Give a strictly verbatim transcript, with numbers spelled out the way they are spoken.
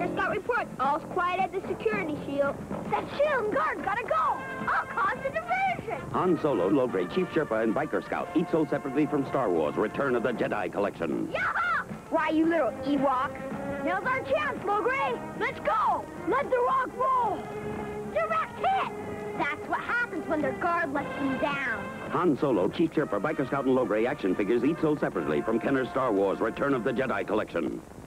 Biker Scout reports. All's quiet at the security shield. That shield and guard gotta go. I'll cause a diversion. Han Solo, Logray, Chief Sherpa, and Biker Scout, each sold separately from Star Wars, Return of the Jedi Collection. Yaha! Why, you little Ewok. Now's our chance, Logray. Let's go. Let the rock roll. Direct hit. That's what happens when their guard lets them down. Han Solo, Chief Sherpa, Biker Scout, and Logray action figures, each sold separately from Kenner's Star Wars, Return of the Jedi Collection.